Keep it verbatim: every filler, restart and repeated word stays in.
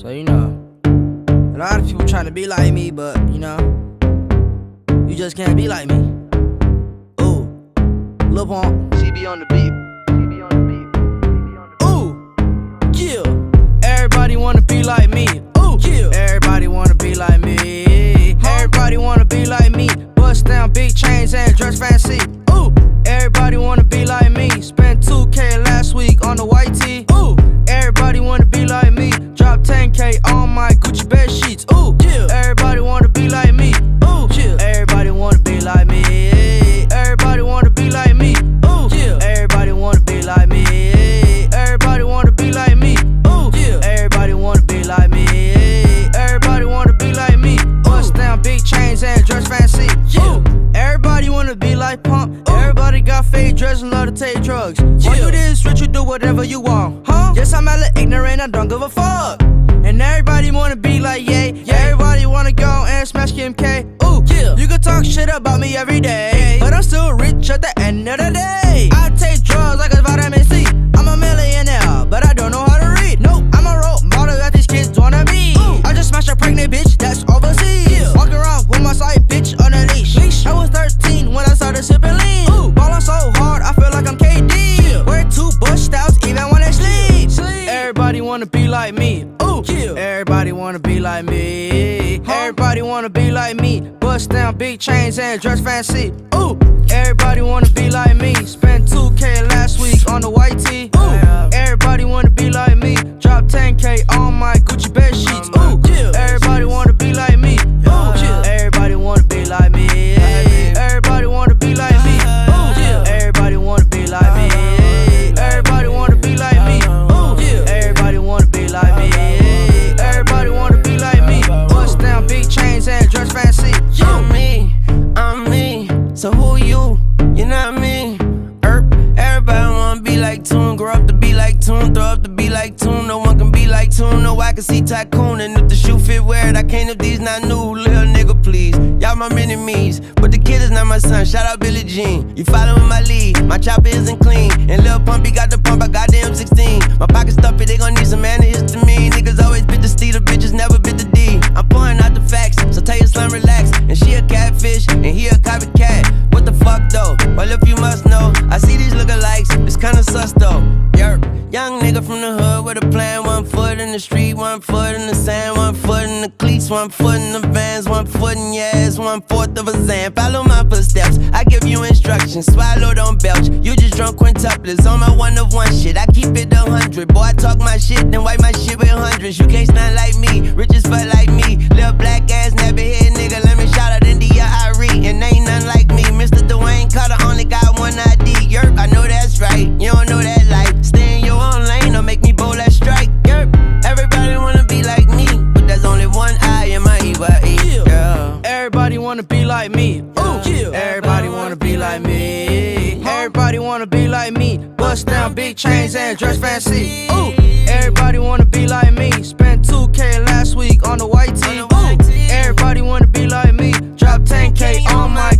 So, you know, a lot of people trying to be like me, but, you know, you just can't be like me. Ooh, Lil Pump, C B on the beat. C B on the beat. Ooh, yeah. Everybody wanna be like me. Ooh, yeah. Everybody wanna be like me. Everybody wanna be like me. Bust down big chains and dress fancy. Ooh, everybody wanna be like me. Spent two K last week on the white tee. Ooh, everybody wanna be like me. Drop ten K on my Gucci bed sheets. Ooh, yeah. Everybody wanna be like me. Ooh, yeah. Everybody wanna be like me. Everybody wanna be like me. Ooh, yeah. Everybody wanna be like me. Everybody wanna be like me. Ooh, yeah. Everybody wanna be like me. Everybody wanna be like me. Bust down big chains and dress fancy. Ooh, everybody wanna be like Pump. Everybody got fake dreads and love to take drugs. All you this rich, you do whatever you want. Huh? Yes, I'm hella ignorant, I don't give a fuck. And everybody wanna be like Ye. Yeah. Everybody wanna go and smash Kim K. Ooh, yeah. You can talk shit about me every day, but I'm still rich at the end of the day. I take drugs like it's vitamin C. I'm a millionaire, but I don't know how to read. Nope, I'm a role model that these kids wanna be. Ooh. I just smashed a pregnant bitch that's overseas. Yeah. Walking around with my side bitch on a leash. leash. I was thirteen when I started sipping lean. Ooh. Ballin' so hard, I feel like I'm K D. Yeah. Wear two Bush styles even when I sleep. sleep. Everybody wanna be like me. Ooh. Yeah. Everybody wanna be like me. Huh? Everybody wanna be like me. Bust down big chains and dress fancy. Ooh. Everybody wanna be like me. Spent two K last week on the white tee. Ooh. Everybody wanna be like me. Drop ten K on my Gucci bed sheets. Ooh. Yeah. Everybody wanna be like me. Ooh. Yeah. Everybody wanna be like me. Everybody wanna be like me. Ooh. Yeah. Everybody wanna be like me. Everybody wanna be like me. Ooh. Yeah. Everybody wanna be like me. Everybody wanna be like me. Bust down big chains and dress fancy. I'm me, I'm me. So who you? You're not me. Erp. Everybody wanna be like Tune. Grow up to be like Tune. Throw up to be like Tune. No one can be like Tune. No, I can see Tycoon. And if the shoe fit, wear it. I can't if these not new. Little nigga, please. Y'all my mini-me's. But the kid is not my son. Shout out Billie Jean. You following my lead. My chopper isn't clean. And Lil Pumpy got the pump. I got the M sixteen. My pocket stuffy. They gon' need some antihistamine. Niggas always bit the C. The bitches never bit the D. I'm pouring out the facts. So tell your slum relax. And she a catfish. And he a copycat. What the fuck though? Well, if you must know, I see these lookalikes. It's kinda sus though. Yerp. Young nigga from the hood with a plan. One foot in the street, one foot in the sand, one foot in the cleats, one foot in the vans, one foot in your ass, one fourth of a Zan. Follow my footsteps, I give you instructions. Swallow, don't belch. You just drunk quintuplets on my one of one shit. I keep it a hundred. Boy, I talk my shit, then wipe my shit with hundreds. You can't stand like me, rich as fuck like me. Little black ass, nappy head nigga. Let me shout out India Irie. And ain't nothing like me. Mister Dwayne Carter only got one I D. Yerp, I know that's right. You don't know that life. Stay in your own lane or make me bowl that strike. Yerp, everybody wanna be like me, but there's only one eye in my E Y E. Yeah. Everybody wanna be like me. Ooh. Yeah. Everybody wanna be like me. Everybody wanna be like me. Bust down big chains and dress fancy. Ooh. Everybody wanna be like me. Spent two K last week on the white tee. Ooh. Everybody wanna be like me. Drop ten K on my